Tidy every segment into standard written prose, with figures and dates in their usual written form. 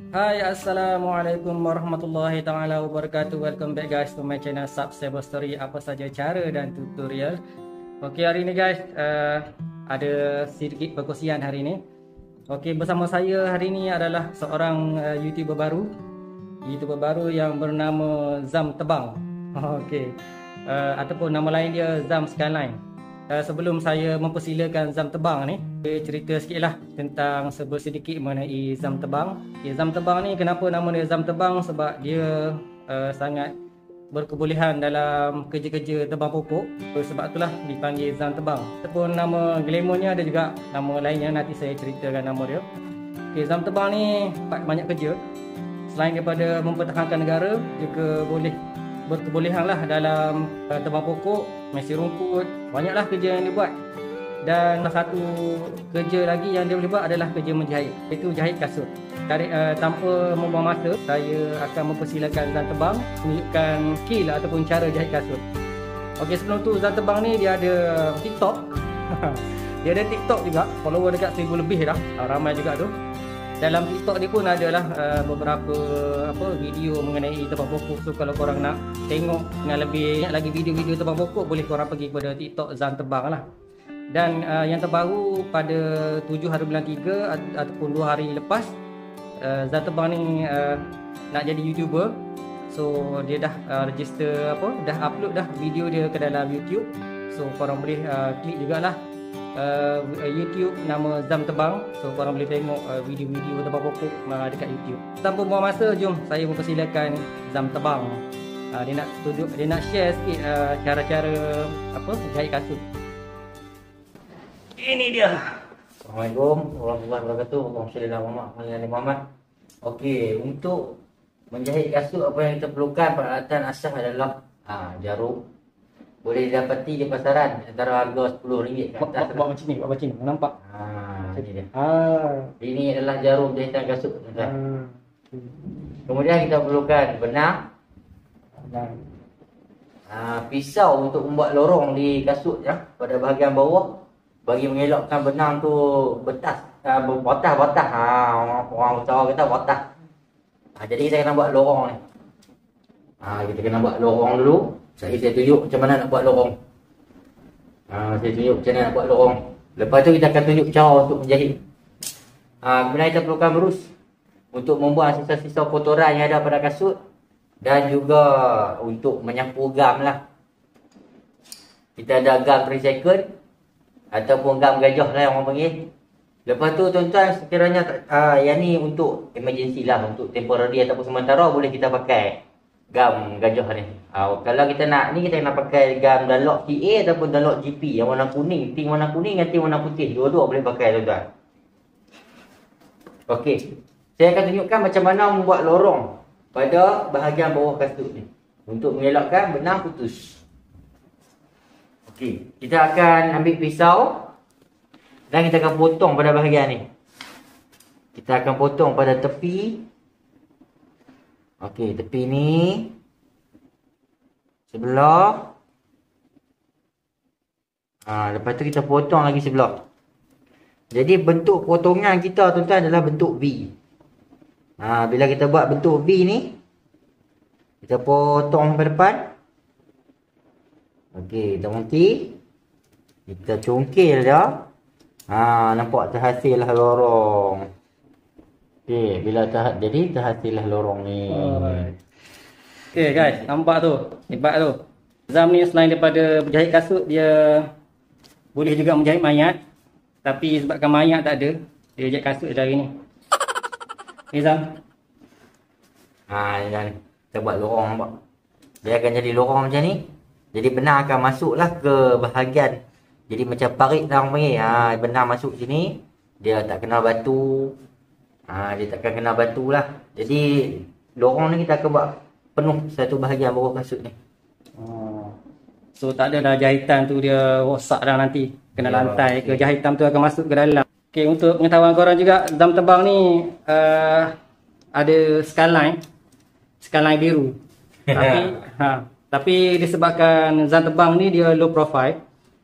Hai, Assalamualaikum warahmatullahi taala wabarakatuh. Welcome back guys to my channel Subsable Story. Apa saja cara dan tutorial. Okey, hari ni guys ada sedikit perkongsian hari ni. Okey, bersama saya hari ni adalah seorang YouTuber baru. YouTuber baru yang bernama Zam Tebang. Okey. Ataupun nama lain dia Zam Skyline. Sebelum saya mempersilakan Zam Tebang ni, saya cerita sikit lah tentang sedikit mengenai Zam Tebang. Zam Tebang ni kenapa nama dia Zam Tebang? Sebab dia sangat berkebolehan dalam kerja-kerja tebang pokok. Sebab itulah dipanggil Zam Tebang. Ataupun nama glamournya ada juga nama lainnya, nanti saya ceritakan nama dia. Zam Tebang ni banyak kerja. Selain daripada mempertahankan negara, juga boleh berkebolehan lah dalam tebang pokok, mesi rumput, banyaklah kerja yang dia buat. Dan satu kerja lagi yang dia boleh buat adalah kerja menjahit, iaitu jahit kasut. Tanpa membuang masa, saya akan mempersilakan Zam Tebang menunjukkan skill ataupun cara jahit kasut. Okey, sebelum tu Zam Tebang ni dia ada TikTok. Dia ada TikTok juga, follower dekat 1000 lebih dah, ramai juga tu. Dalam TikTok dia pun adalah beberapa video mengenai tebang pokok. So kalau korang nak tengok dengan lebih banyak lagi video-video tebang pokok, boleh korang pergi kepada TikTok Zam Tebang lah. Dan yang terbaru pada 7 hari bulan 3 ataupun 2 hari lepas, Zam Tebang ni nak jadi YouTuber. So dia dah register dah upload dah video dia ke dalam YouTube. So korang boleh klik jugalah YouTube nama Zam Tebang. So korang boleh tengok video-video tebang pokok dekat YouTube. Tanpa buang masa, jom saya mempersilakan Zam Tebang. Dia nak share sikit cara-cara jahit kasut. Ini dia. Assalamualaikum warahmatullahi wabarakatuh. Muhammad. Okey, untuk menjahit kasut apa yang kita perlukan, peralatan asas adalah jarum. Boleh didapati di pasaran antara harga RM10 ke atas. Buat macam ni, nampak? Ini dia. Ini adalah jarum jahitan kasut, tuan-tuan. Kemudian kita perlukan benang dan pisau untuk membuat lorong di kasut ya, pada bahagian bawah, bagi mengelakkan benang tu betas, batah. Orang Jawa kata batah. Jadi kita kena buat lorong ni. Kita kena buat lorong dulu. Saya tunjuk macam mana nak buat lorong. Saya tunjuk macam mana nak buat lorong. Lepas tu kita akan tunjuk cara untuk menjahit. Kemudian kita perlukan berus untuk membuang sisa-sisa kotoran yang ada pada kasut, dan juga untuk menyapu gam lah. Kita ada gam recycle ataupun gam gajah lah yang orang panggil. Lepas tu tuan-tuan, sekiranya yang ni untuk emergency lah, untuk temporary ataupun sementara, boleh kita pakai gam gajah ni. Kalau kita nak ni, kita kena pakai gam Dunlop TA ataupun Dunlop GP yang warna kuning, ting warna kuning dan ting warna putih. Dua-dua boleh pakai, tuan-tuan. Okey, saya akan tunjukkan macam mana membuat lorong pada bahagian bawah kasut ni untuk mengelakkan benang putus. Okey, kita akan ambil pisau dan kita akan potong pada bahagian ni. Kita akan potong pada tepi. Okey, tepi ni sebelah. Lepas tu kita potong lagi sebelah. Jadi bentuk potongan kita, tuan-tuan, adalah bentuk V. Bila kita buat bentuk V ni, kita potong sampai depan. Okey, kita berhenti. Kita congkil dia. Nampak terhasil lah lorong. Okey, bila jadi terhasil lah lorong ni. Okey guys, nampak tu, hebat tu. Zam ni selain daripada berjahit kasut, dia boleh juga menjahit mayat. Tapi sebabkan mayat tak ada, dia jahit kasut dari ni. Zam. Ni dah ni. Kita buat lorong, nampak. Dia akan jadi lorong macam ni. Jadi benang akan masuklah ke bahagian. Jadi macam parit lah orang panggil. Benang masuk sini, dia tak kena batu. Dia takkan kena batu lah. Jadi lorong ni kita akan buat penuh satu bahagian bawah kasut ni. So tak ada dah jahitan tu dia rosak dah nanti. Kena lantai ke, jahitan tu akan masuk ke dalam. Okey, untuk pengetahuan korang juga, Zam Tebang ni ada skyline biru. Tapi disebabkan Zam Tebang ni dia low profile.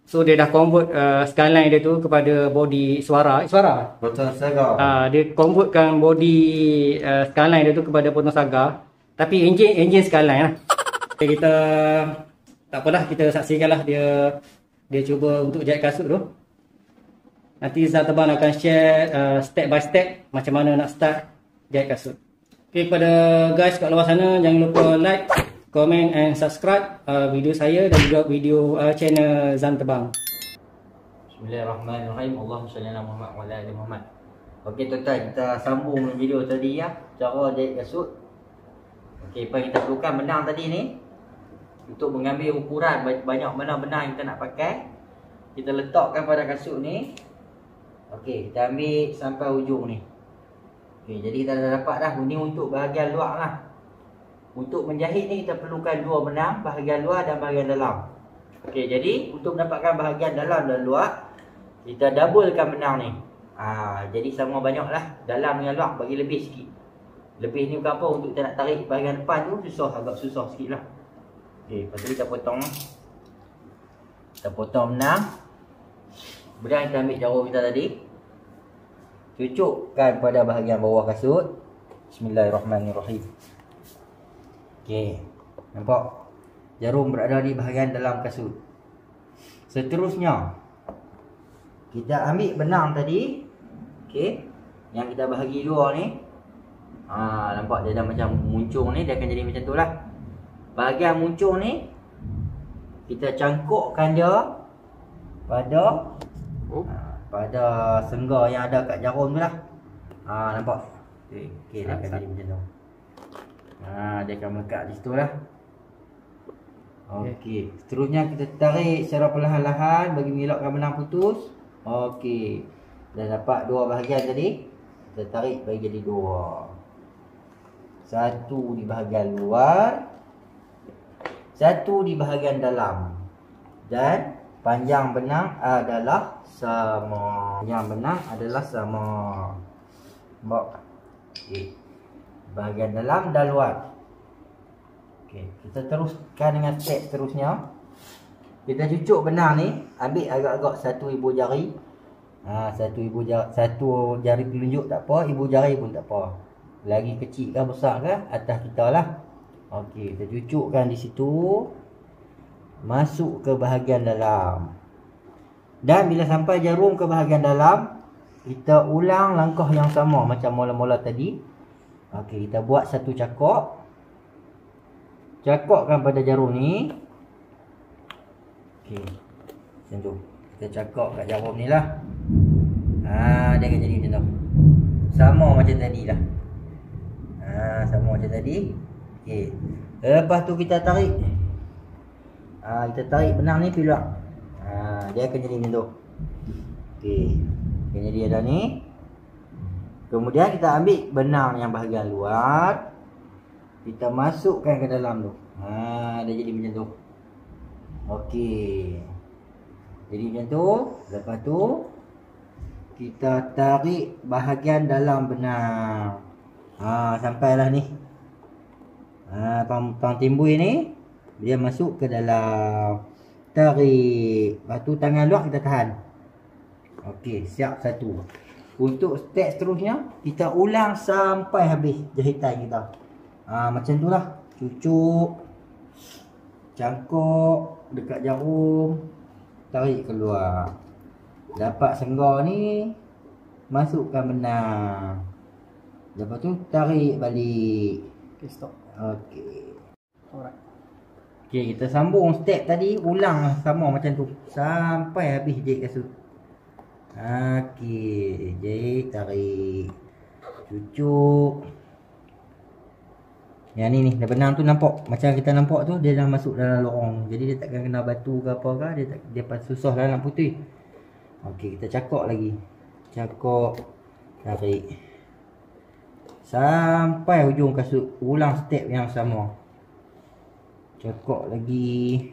So dia dah convert skyline dia tu kepada body suara. Suara? Potong saga. Dia convertkan body skyline dia tu kepada potong saga. Tapi engine skyline lah. Okay, kita tak apalah, kita saksikanlah dia cuba untuk jahit kasut tu. Nanti Zanterbang akan share step by step macam mana nak start jahit kasut. Okay, kepada guys kat luar sana, jangan lupa like, comment and subscribe video saya dan juga video channel Zanterbang. Bismillahirrahmanirrahim. Allahumma salli ala Muhammad wa ala ali Muhammad. Okey tuan-tuan, kita sambung video tadi ya, cara jahit kasut. Okey, apa yang kita perlukan benang tadi ni untuk mengambil ukuran banyak mana benang yang kita nak pakai. Kita letakkan pada kasut ni. Okey, kita ambil sampai ujung ni. Okey, jadi kita dah dapat dah. Ini untuk bahagian luar lah. Untuk menjahit ni kita perlukan dua benang, bahagian luar dan bahagian dalam. Okey, jadi untuk mendapatkan bahagian dalam dan luar, kita doublekan benang ni. Jadi sama banyak lah. Dalam dengan luar bagi lebih sikit. Lebih ni bukan apa, untuk kita nak tarik bahagian depan tu agak susah sikit lah. Okey, lepas tu kita potong. Kita potong benang. Kemudian kita ambil jarum kita tadi, cucukkan pada bahagian bawah kasut. Bismillahirrahmanirrahim. Okey, nampak? Jarum berada di bahagian dalam kasut. Seterusnya, kita ambil benang tadi. Okey, yang kita bahagi dua ni. Nampak dia dah macam muncung ni, dia akan jadi macam tu lah. Bahagian muncung ni kita cangkukkan dia pada senggar yang ada kat jarum tu lah. Nampak? Okey, dia akan jadi macam tu. Dia akan melekat di situ lah. Okey, seterusnya kita tarik secara perlahan-lahan bagi mengelakkan benang putus. Okey, dah dapat dua bahagian tadi. Kita tarik bagi jadi dua. Satu di bahagian luar, satu di bahagian dalam. Dan panjang benang adalah sama. Panjang benang adalah sama. Nampak? Okey. Bahagian dalam dan luar. Okey, kita teruskan dengan step seterusnya. Kita cucuk benang ni, ambil agak-agak satu ibu jari. Satu jari telunjuk tak apa, ibu jari pun tak apa. Lagi kecil ke besar ke, atas kita lah. Okey, kita cucukkan di situ. Masuk ke bahagian dalam. Dan bila sampai jarum ke bahagian dalam, kita ulang langkah yang sama macam mula-mula tadi. Okey, kita buat satu cakok. Cakokkan pada jarum ni. Okey, macam tu. Kita cakok kat jarum ni lah. Dia akan jadi macam tu. Sama macam tadi lah. Sama macam tadi. Okey, lepas tu kita tarik. Kita tarik benang ni pergi luar. Dia akan jadi macam tu. Okey, akan jadi ada ni. Kemudian kita ambil benang yang bahagian luar, kita masukkan ke dalam tu. Dia jadi macam tu. Okey, jadi macam tu. Lepas tu kita tarik bahagian dalam benang. Sampailah ni. Pang timbul ni dia masuk ke dalam. Tarik. Lepas tu tangan luar kita tahan. Okey, siap satu. Untuk step seterusnya, kita ulang sampai habis jahitan kita. Macam tu lah. Cucuk, cangkuk dekat jarum, tarik keluar. Dapat senggar ni, masukkan benang. Lepas tu tarik balik. Okay, stop. Okey. Alright. Okey, kita sambung step tadi, ulang sama macam tu sampai habis jahit kasut. Okey, jahit, tarik, cucuk. Yang ni benang tu nampak macam kita nampak tu, dia dah masuk dalam lorong. Jadi dia takkan kena batu ke apa ke, dia susah lah nak putih. Okey, kita cakok lagi. Cakok, tarik sampai hujung kasut. Ulang step yang sama. Cakok lagi.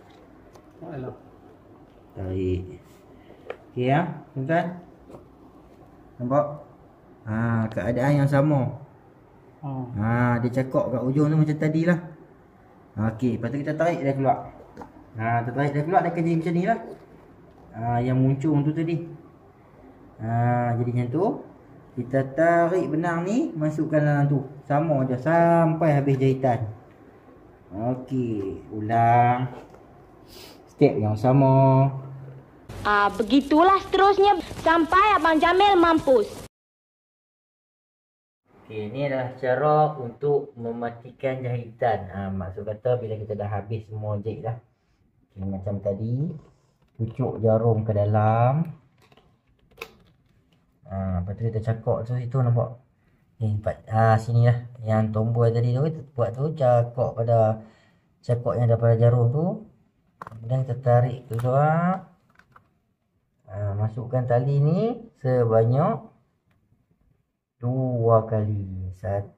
Tarik. Okey ya, tuan-tuan. Nampak? Keadaan yang sama. Dia cakok kat ujung tu macam tadi lah. Okey, lepas tu kita tarik dia keluar. Kita tarik dia keluar, dia akan jadi macam ni lah. yang muncung tu tadi. Jadi macam tu. Kita tarik benang ni, masukkan dalam tu. Sama je sampai habis jahitan. Okey, ulang. Step yang sama. Begitulah seterusnya sampai Abang Jamil mampus. Okey, ni adalah cara untuk mematikan jahitan. Maksud kata bila kita dah habis semua jahit dah. Okay, macam tadi, pucuk jarum ke dalam. Lepas tu kita cakok tu situ nampak. Ni sini lah. Yang tombol tadi tu kita buat tu cakok yang daripada jarum tu. Kemudian kita tarik keluar. Masukkan tali ni sebanyak 2 kali. 1.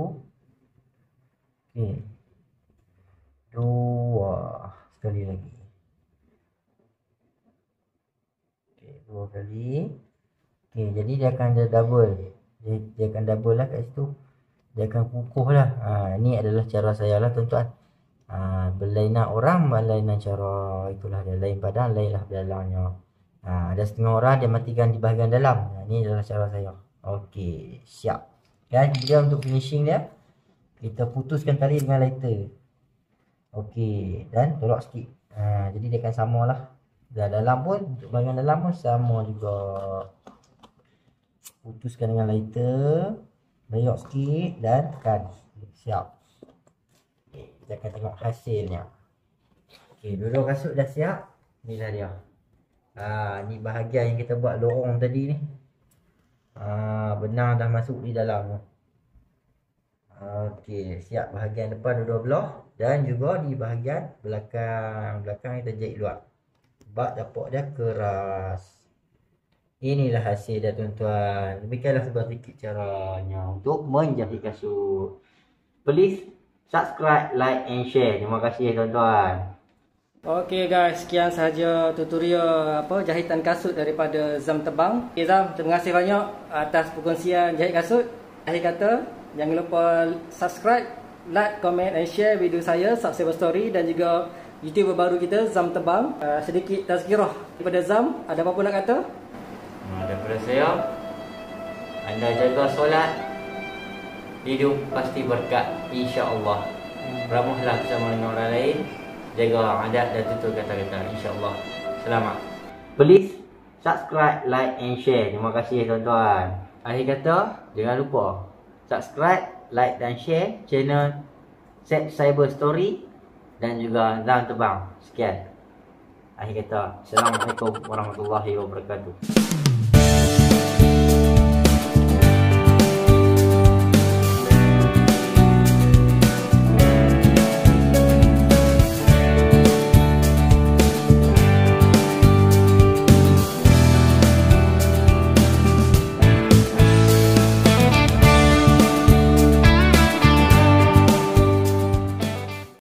Okey. 2. Sekali lagi. Okey, 2 kali. Okey, jadi dia akan ada double. Dia akan double lah kat situ. Dia akan kukuh lah. Ni adalah cara saya lah tuan-tuan. Berlainan orang, berlainan cara. Itulah dia, lain badan, lain lah belakangnya. Ada setengah orang dia matikan di bahagian dalam. Ni adalah cara saya. Okey, siap. Dan kemudian untuk finishing dia, kita putuskan tali dengan lighter. Okey, dan tolak sikit. Jadi dia akan sama lah. Dan dalam pun, untuk bahagian dalam pun sama juga. Putuskan dengan lighter, beyok sikit dan tekan. Siap. Okay, kita akan tengok hasilnya. Okey, dua-dua kasut dah siap. Inilah dia. Ni bahagian yang kita buat lorong tadi ni. Benang dah masuk di dalam. Okey, siap bahagian depan dua-dua belah dan juga di bahagian belakang. Belakang kita jahit luar. Sebab tapak dia keras. Inilah hasil dia tuan-tuan. Demikianlah sedikit caranya untuk menjahit kasut. Please subscribe, like and share. Terima kasih tuan-tuan. Okey guys, sekian sahaja tutorial jahitan kasut daripada Zam Tebang. Okay Zam, terima kasih banyak atas perkongsian jahit kasut. Akhir kata, jangan lupa subscribe, like, comment and share video saya Subscriber Story dan juga YouTuber baru kita Zam Tebang. Sedikit tazkirah daripada Zam, ada apa-apa nak kata? Daripada saya, anda jaga solat, hidup pasti berkat, insya-Allah. Ramahlah bersama dengan orang lain, jaga adat dan tutur kata-kata, insya-Allah. Selamat. Please subscribe, like and share. Terima kasih tuan-tuan. Akhir kata, jangan lupa subscribe, like dan share channel Subscriber Story dan juga Zam Tebang. Sekian. Akhir kata, Assalamualaikum warahmatullahi wabarakatuh.